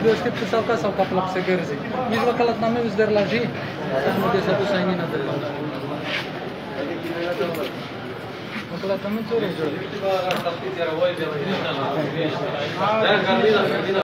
aștept să salta sau capul la se gărzi. Nici văcalat n-am eu de la zi. Nu de s-a dus ai nina de la. Văcalat am înțeles.